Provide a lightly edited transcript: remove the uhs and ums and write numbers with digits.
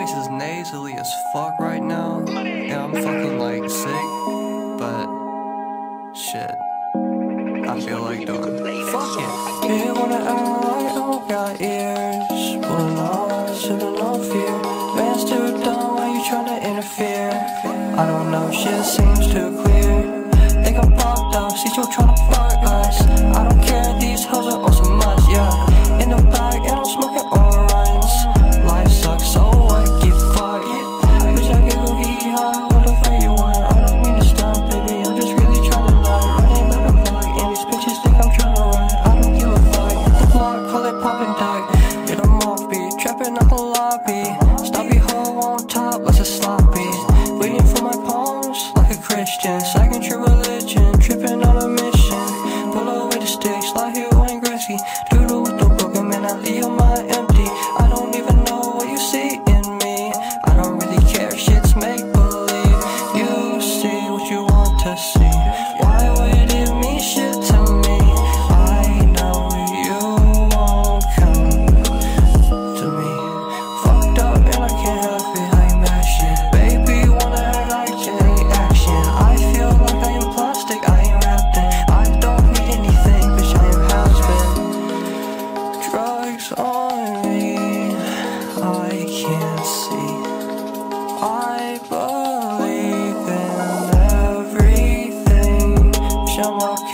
voice is nasally as fuck right now, and I'm fucking like sick, but shit, I feel like doing. Fuck it. You wanna act like I don't got ears, well no, sipping on fear. Man's too dumb, why you tryna interfere? I don't know, shit seems too clear. Think I'm fucked up, see you tryna fuck us. I don't care, these hoes are on some must, yeah. In the bag and I'm smoking on runs. Life sucks, so what, get fucked. Bitch, I get go hee-haw, what the fuck you want? I don't mean to stop, baby, I'm just really tryna love. Running like a vlog, and these bitches think I'm tryna run. I don't give a fuck, hit the block, call it poppin' dog. Get them off beat, trapping out the lobby. Stoppy hoe on top, less a sloppy. Waiting for my palms, like a Christian. Second true religion, tripping on a mission. Pull away the sticks, like you Wayne Gretzky. Doodle with the broken man, I leave my empty. I don't even know what you see in me. I don't really care, shit's make believe. You see what you want to see. Why would it mean shit to me? I know you won't come to me. Fucked up and I can't help it, I ain't mad shit. Baby wanna act like Jenny action. I feel like I am plastic, I ain't rapping. I don't need anything, bitch, I am has-been. Drugs on me, I can't see. I believe in everything, bitch, I'm okay.